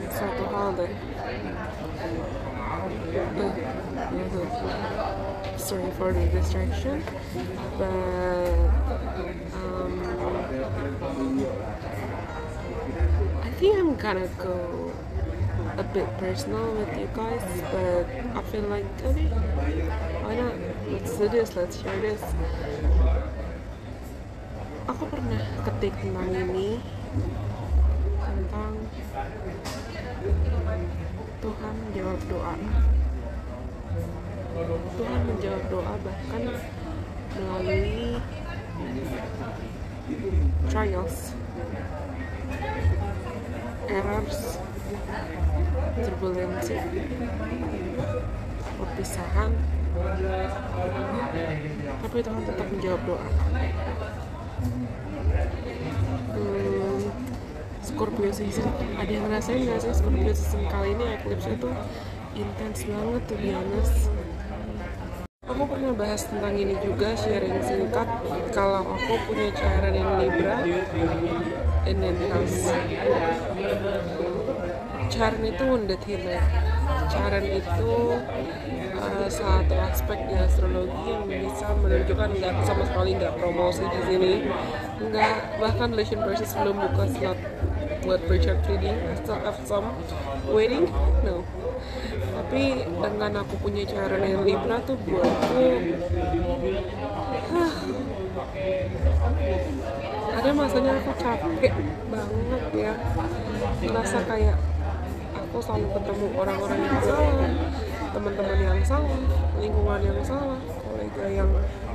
suatu hal deh. Sorry for the distraction, but I think I'm gonna go a bit personal with you guys, but I feel like, okay, why not? Let's do this, let's share this. Aku pernah ketik tentang ini, tentang Tuhan jawab doa. Tuhan menjawab doa bahkan melalui trials, errors, turbulensi, perpisahan, tapi Tuhan tetap menjawab doa. Scorpio season, ada yang ngerasain nggak sih Scorpio season kali ini eclipse itu intens banget tuh, honest. Aku pernah bahas tentang ini juga, sharing singkat kalau aku punya Chiron in Libra and then house. Chiron itu wounded healer. Chiron itu satu aspek di astrologi yang bisa menunjukkan, nggak sama sekali nggak promosi di sini, nggak, bahkan Lesion Versus belum buka slot buat pre-chart reading. I still have some waiting, no. Tapi dengan aku punya Chiron yang Libra tuh buatku ada masanya aku capek banget ya, merasa kayak aku selalu ketemu orang-orang yang salah, teman-teman yang salah, lingkungan yang salah, kolega yang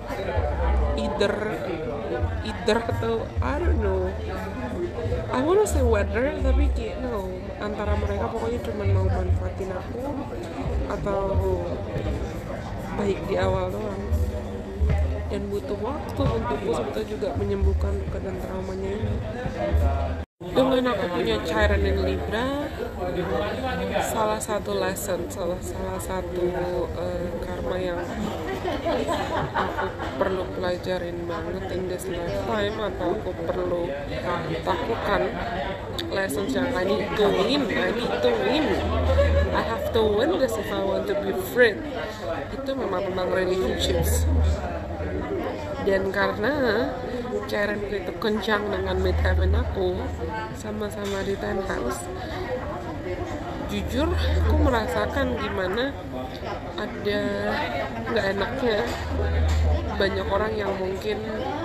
either atau I don't know, I wanna say weather, tapi kayak no, antara mereka pokoknya cuma mau manfaatin aku atau baik di awal doang, dan butuh waktu untukku sebetulnya juga menyembuhkan luka dan traumanya ini. Dengan aku punya Chiron in Libra, salah satu lesson, salah satu karma yang aku perlu pelajarin banget in this lifetime, atau aku perlu lakukan lessons yang I need to win, I have to win this if I want to be free. Itu memang tentang relationships. Dan karena Chiron itu kencang dengan midheaven aku, sama-sama di 10th house, jujur aku merasakan gimana ada nggak enaknya banyak orang yang mungkin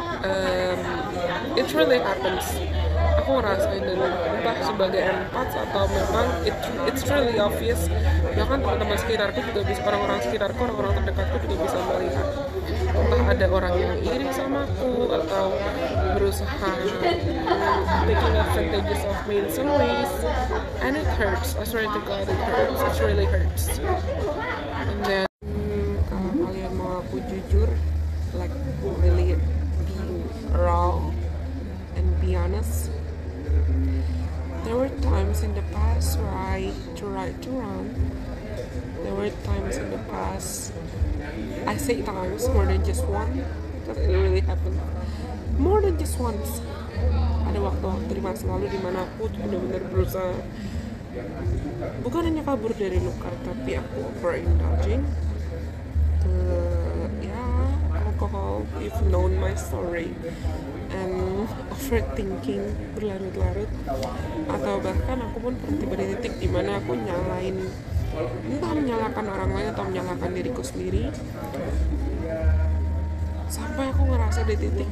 it really happens. Aku ngerasain, dan entah sebagai empath atau memang it's really obvious, bahkan teman-teman sekitarku juga bisa, orang-orang sekitarku, orang-orang terdekatku juga bisa melihat, entah ada orang yang iri sama aku atau berusaha taking advantages of me in some ways, and it hurts. I swear to God, it hurts. It really hurts. And then kalau kalian mau aku jujur, like really being raw and be honest, there were times in the past where I tried to run. There were times in the past, I say times, more than just one, because it really happened more than just once. Ada waktu-waktu di masa lalu dimana aku benar-benar berusaha, bukan hanya kabur dari luka, tapi aku overindulging alcohol, if known my story, and overthinking berlarut-larut, atau bahkan aku pun tiba di titik dimana aku nyalain, entah menyalahkan orang lain atau menyalahkan diriku sendiri, sampai aku ngerasa di titik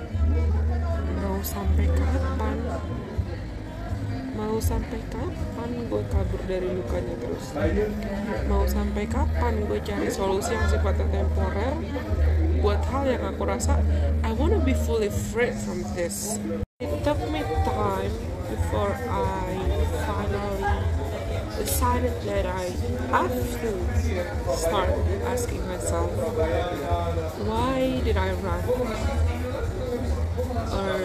mau sampai kapan gue kabur dari lukanya terus, mau sampai kapan gue cari solusi yang sifatnya temporer buat hal yang aku rasa I wanna be fully free from this. It took me time before I finally decided that I have to start asking myself, why did I run? Or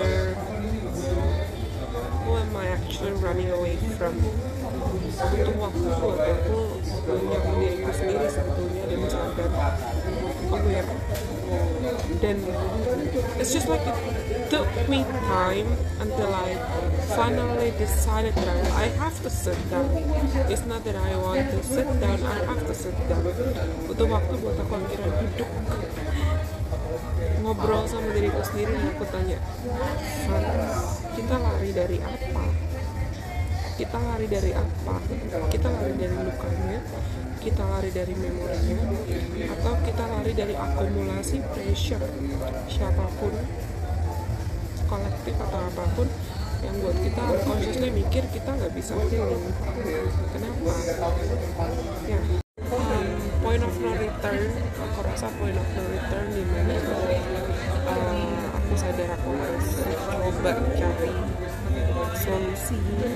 who am I actually running away from? Butuh waktu buat aku menyayangi diriku sendiri sebetulnya, dan sadar aware. Dan it's just like took me time until I finally decided that I have to sit down. It's not that I want to sit down, I have to sit down. Butuh waktu buat aku akhirnya duduk ngobrol sama diriku sendiri dan aku tanya, kita lari dari apa? Kita lari dari apa? Kita lari dari lukanya, kita lari dari memorinya, atau kita lari dari akumulasi pressure siapapun, kolektif atau apapun yang buat kita consciously mikir kita nggak bisa healing. Kenapa? Ya, point of no return. Aku rasa point of no return di mana aku sadar aku harus coba cari solusi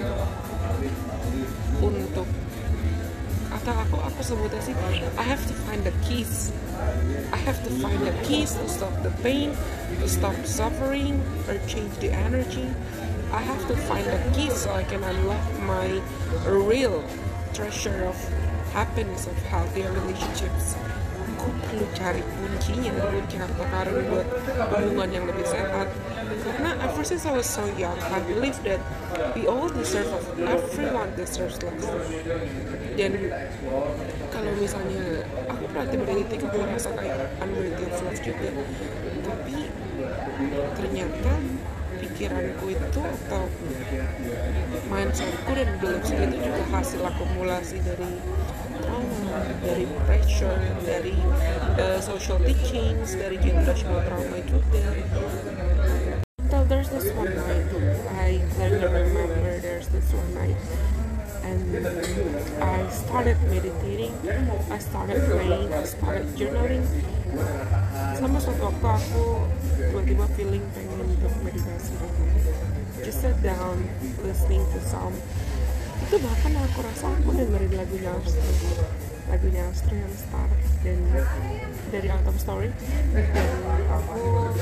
untuk, atau aku sebutnya sih, I have to find the keys. I have to find the keys to stop the pain, to stop suffering, or change the energy. I have to find the keys so I can unlock my real treasure of happiness, of healthy relationships. Aku perlu cari kuncinya, kunci harta karun buat hubungan yang lebih sehat. Karena ever since I was so young, I believe that we all deserve, everyone deserves love. Dan kalau misalnya aku pernah tiba di titik aku merasa kayak unworthy of love juga, tapi ternyata pikiranku itu atau mindsetku dan beliefs itu juga hasil akumulasi dari trauma, dari pressure, dari social teachings, dari generational trauma juga. Until there's this one night, I clearly remember there's this one night, and I started meditating, I started praying, I started journaling. Sama suatu waktu aku tiba-tiba feeling pengen untuk meditasi, just sit down, listening to some. Itu bahkan aku rasa aku dengerin lagunya Astro yang Start dan dari Autumn Story, dan aku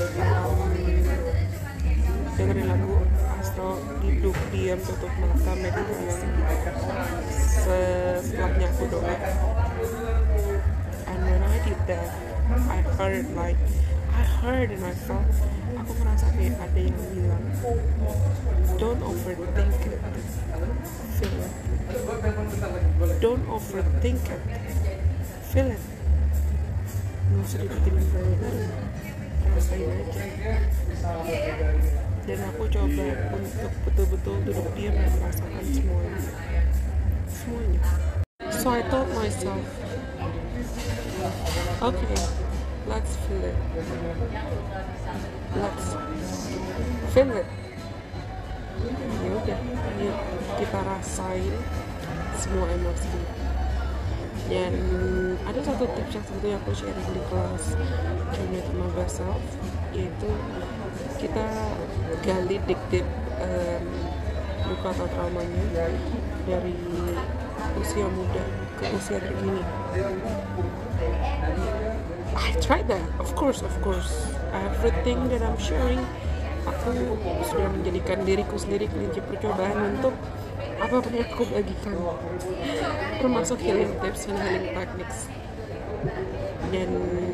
dengerin lagu Astro, duduk diam, tutup mata, meditasi. Setelahnya aku doa, and when I did that, I heard and I felt, aku merasa kayak ada yang bilang, don't overthink it, feel it. Don't overthink it, feel it. Nggak usah dipikirin banyak, rasain aja. Dan aku coba untuk betul-betul duduk diam dan merasakan semuanya. So I told myself, okay, let's feel it. Let's feel it. Ya udah, yuk kita rasain semua emosi. Dan ada satu tips yang sebetulnya aku sharing di kelas Journey to My Best Self, yaitu kita gali deep luka atau traumanya dari usia muda ke usia terkini. I tried that, of course. Everything that I'm sharing, aku sudah menjadikan diriku sendiri kelinci percobaan untuk apapun yang aku bagikan, termasuk healing tips dan healing techniques. Dan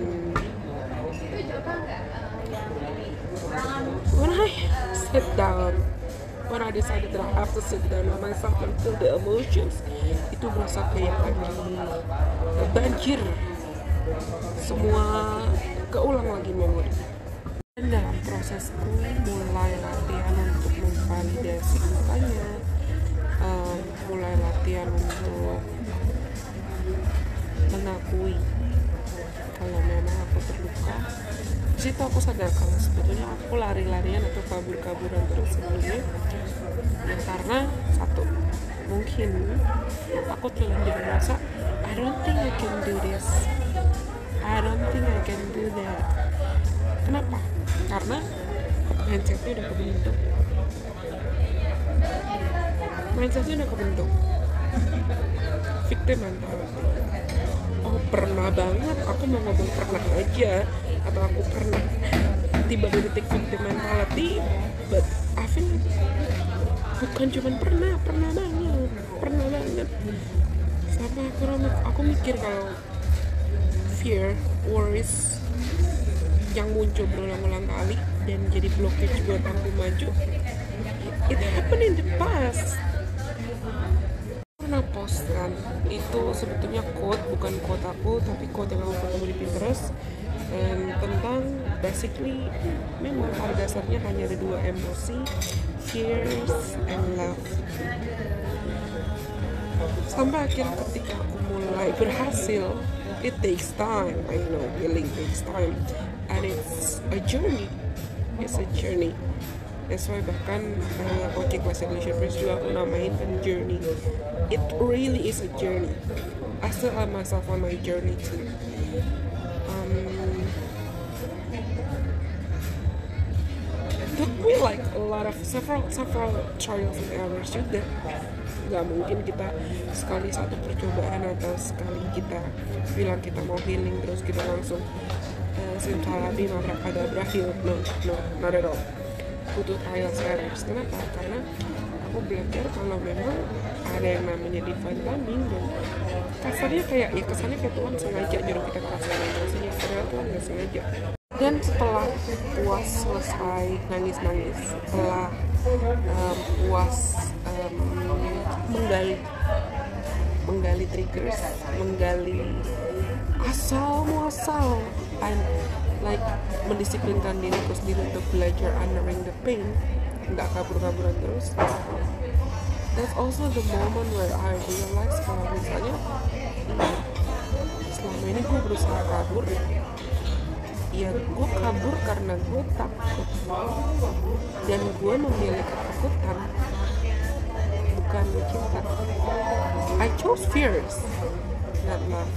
when I sit down, when I decided that I have to sit down by myself and feel the emotions, itu berasa kayak banjir, semua keulang lagi memori. Dan dalam prosesku mulai latihan untuk memvalidasi lukanya, mulai latihan untuk mengakui kalau memang aku terluka. Di situ aku sadar kalau sebetulnya aku lari-larian atau kabur-kaburan terus sebelumnya, ya karena satu, mungkin aku terlanjur merasa I don't think I can do this, I don't think I can do that. Kenapa? Karena mindsetnya udah kebentuk. Victim mentality. Oh, pernah banget, aku mau ngomong pernah aja, atau aku pernah tiba di titik victim mentality, but I feel bukan cuma pernah banget. Sampai aku mikir kalau fear, worries, yang muncul berulang-ulang kali dan jadi blockage buat aku maju. It happened in the past. Pernah post kan, itu sebetulnya quote, bukan quote aku, tapi quote yang aku ketemu di Pinterest, and tentang basically memang pada dasarnya hanya ada dua emosi, fears and love. Sampai akhirnya ketika aku mulai berhasil, it takes time. I know healing takes time, and it's a journey. That's why bahkan coaching kelas English First juga aku namain kan journey. It really is a journey. I still have myself on my journey too. Took me like a lot of several trials and errors juga. Gak mungkin kita sekali satu percobaan atau sekali kita bilang kita mau healing terus kita langsung simsalabim abrakadabra heal. No, not at all. Butuh trials and errors. Kenapa? Karena aku belajar kalau memang ada yang namanya divine timing, dan kesannya kayak Tuhan sengaja nyuruh kita ngerasain emosinya, padahal Tuhan gak sengaja. Dan setelah puas selesai nangis-nangis, setelah puas menggali triggers, menggali asal muasal, and like mendisiplinkan diriku sendiri untuk belajar honoring the pain, nggak kabur-kaburan terus. That's also the moment where I realize kalau misalnya selama ini gue berusaha kabur, ya gue kabur karena gue takut, dan gue memilih ketakutan, bukan cinta. I chose fears, not love.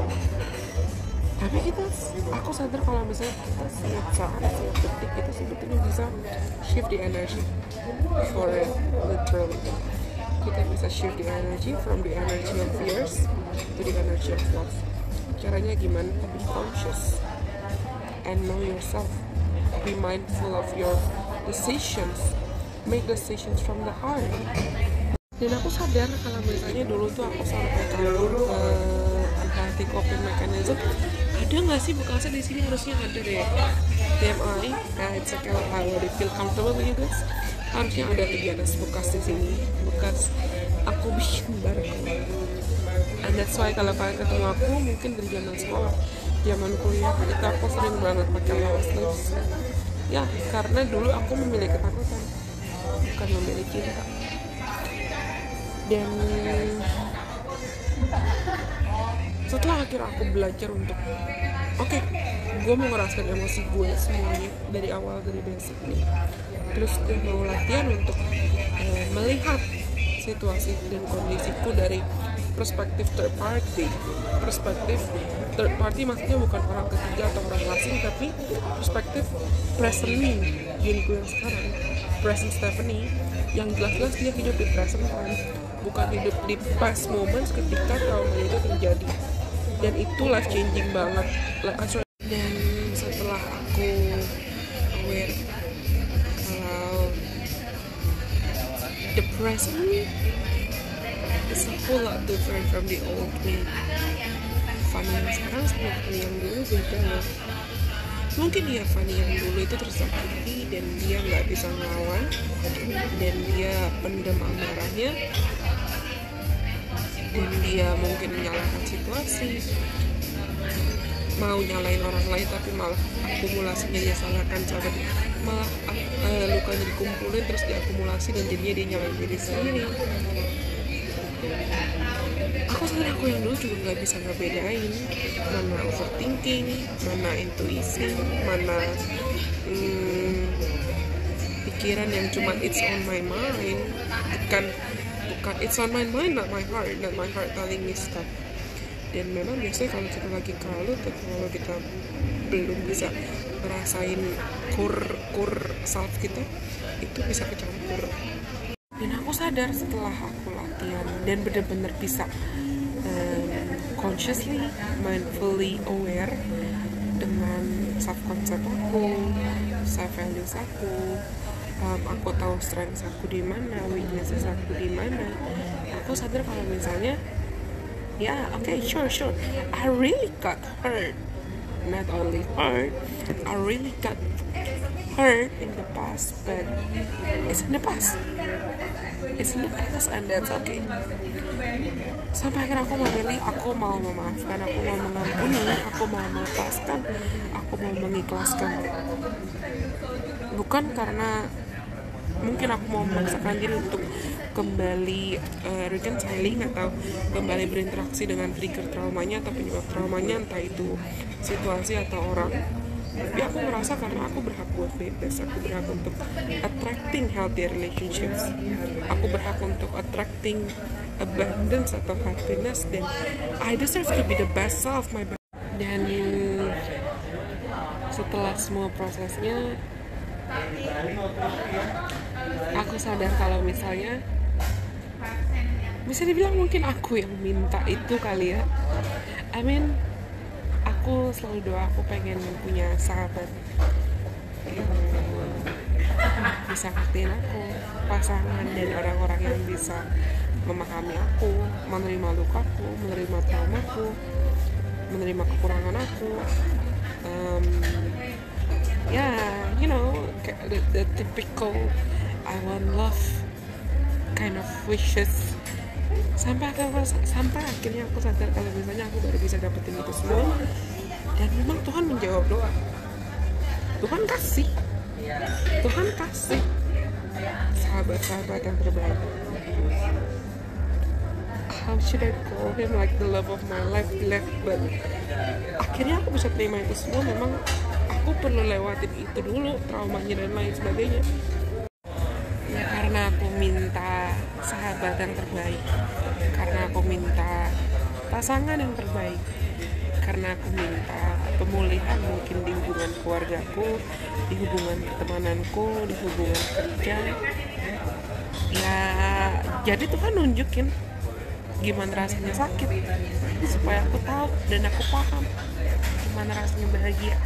Tapi aku sadar kalau misalnya kita setiap saat, setiap detik itu sebetulnya bisa shift the energy for it, literally. Kita bisa shift the energy from the energy of fears to the energy of love. Caranya gimana? Be conscious and know yourself. Be mindful of your decisions. Make decisions from the heart. Dan aku sadar kalau misalnya dulu tuh aku sampai kabur ke unhealthy coping mechanism. Ada nggak sih bekasnya di sini? Harusnya ada deh. TMI, it's okay lah, I already feel comfortable with you guys. Harusnya ada bekas di sini, bekas aku bikin bareng. And that's why kalau kalian ketemu aku mungkin dari zaman sekolah, zaman kuliah, itu aku sering banget pakai long sleeves. Ya, karena dulu aku memilih ketakutan, bukan memilih cinta. Dan setelah akhirnya aku belajar untuk oke, gue mau ngerasain emosi gue semuanya dari awal, dari basic nih. Terus gue mau latihan untuk melihat situasi dan kondisiku dari perspektif third party. Perspektif third party maksudnya bukan orang ketiga atau orang asing, tapi perspektif present me, diriku yang sekarang, present Stephanie, yang jelas-jelas dia hidup di present time, bukan hidup di past moments ketika trauma itu terjadi. Dan itu life changing banget. Dan setelah aku aware kalau the present is a whole lot different from the old me. Fanny yang sekarang sama Fanny yang dulu beda loh. Mungkin ya Fanny yang dulu itu tersakiti dan dia nggak bisa ngelawan, dan dia pendam amarahnya, dan dia mungkin menyalahkan situasi, mau nyalain orang lain tapi malah akumulasinya dia salahkan, malah lukanya dikumpulin terus diakumulasi dan jadinya dia nyalain diri sendiri. Aku sadar aku yang dulu juga nggak bisa ngebedain mana overthinking, mana intuisi, mana pikiran yang cuma it's on my mind, bukan it's on my mind, not my heart telling me stuff. Dan memang biasanya kalau kita lagi kalut atau kalau kita belum bisa ngerasain core self kita, itu bisa kecampur. Dan aku sadar setelah aku latihan dan benar-benar bisa consciously, mindfully aware dengan self concept aku, self values aku tahu strengths aku di mana, weaknesses aku di mana. Aku sadar kalau misalnya sure, I really got hurt not only hurt, I really got hurt in the past, but it's in the past. It's in the past and that's okay. Sampai akhirnya aku memilih, aku mau memaafkan, aku mau mengampuni, aku mau melepaskan, aku mau mengikhlaskan. Bukan karena mungkin aku mau memaksakan diri untuk kembali reconciling atau kembali berinteraksi dengan trigger traumanya atau penyebab traumanya, entah itu situasi atau orang. Tapi aku merasa karena aku berhak buat bebas, aku berhak untuk attracting healthy relationships, aku berhak untuk attracting abundance atau happiness, dan I deserve to be the best self my best. Dan setelah semua prosesnya, aku sadar kalau misalnya bisa dibilang mungkin aku yang minta itu kali ya. I mean, aku selalu doa aku pengen punya sahabat yang bisa ngertiin aku, pasangan dan orang-orang yang bisa memahami aku, menerima lukaku, menerima traumaku, menerima kekurangan aku. You know, the typical I want love kind of wishes. Sampai akhirnya aku sadar kalau misalnya aku baru bisa dapetin itu semua, dan memang Tuhan menjawab doa. Tuhan kasih sahabat-sahabat yang terbaik. How should I call him like the love of my life left, but akhirnya aku bisa terima itu semua. Memang aku perlu lewatin itu dulu, traumanya dan lain sebagainya. Ya karena aku minta sahabat yang terbaik, karena aku minta pasangan yang terbaik, karena aku minta pemulihan mungkin di hubungan keluargaku, di hubungan pertemananku, di hubungan kerja. Ya jadi Tuhan nunjukin gimana rasanya sakit supaya aku tahu dan aku paham gimana rasanya bahagia.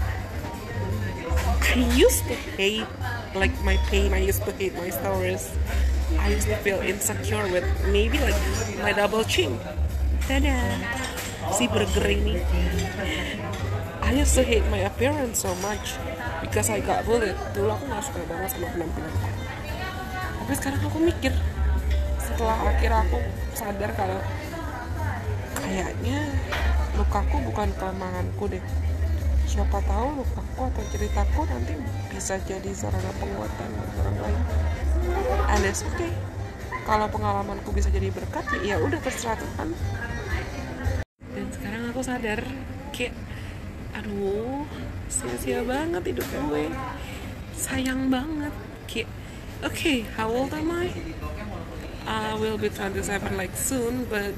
I used to hate like my pain, I used to hate my stories, I used to feel insecure with maybe like my double chin. Tada, si burger ini. I used to hate my appearance so much because I got bullied. Dulu aku gak suka banget sama penampilanku. Tapi sekarang aku mikir, setelah akhirnya aku sadar kalau kayaknya lukaku bukan kelemahanku deh. Siapa tahu lukaku atau ceritaku nanti bisa jadi sarana penguatan buat orang lain. And it's okay. Kalau pengalamanku bisa jadi berkat, ya udah terserah Tuhan. Dan sekarang aku sadar kayak aduh, sia-sia banget hidup gue. Sayang banget. Kayak okay, how old am I? I will be 27 like soon, but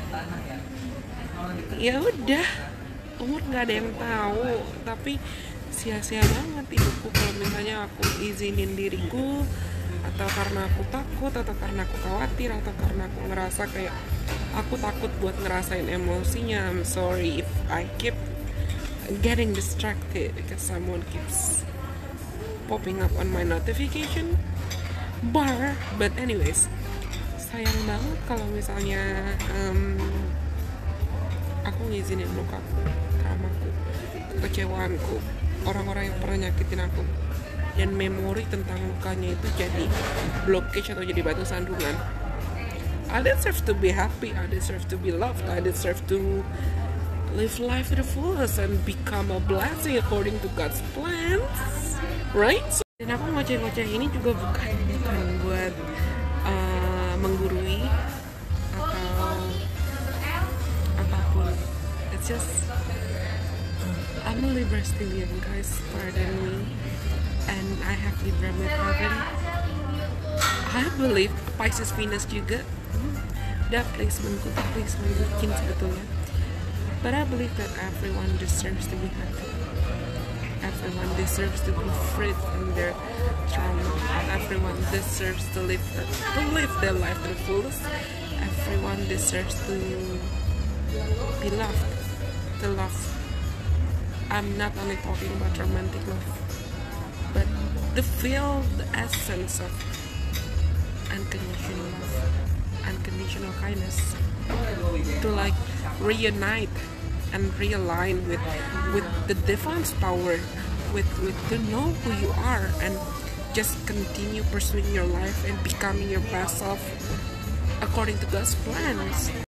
ya udah, umur nggak ada yang tahu. Tapi sia-sia banget hidupku kalau misalnya aku izinin diriku, atau karena aku takut, atau karena aku khawatir, atau karena aku ngerasa kayak aku takut buat ngerasain emosinya. I'm sorry if I keep getting distracted because someone keeps popping up on my notification bar. But anyways, sayang banget kalau misalnya aku ngizinin lukaku, traumaku, kekecewaanku, orang-orang yang pernah nyakitin aku, dan memori tentang lukanya itu jadi blockage atau jadi batu sandungan. I deserve to be happy, I deserve to be loved, I deserve to live life to the fullest and become a blessing according to God's plans, right? Dan aku ngoceh-ngoceh ini juga bukan buat menggurui atau apapun. It's just I'm a Libra stellium, guys, pardon me, and I have Libra midheaven. I believe Pisces Venus juga. That placementku tuh placement bikin sebetulnya. But I believe that everyone deserves to be happy. Everyone deserves to be freed from their trauma. Everyone deserves to live their life to the fullest. Everyone deserves to be loved, to love. I'm not only talking about romantic love, but to feel the essence of unconditional love, unconditional kindness, to like reunite and realign with the divine's power, with to know who you are, and just continue pursuing your life and becoming your best self according to God's plans.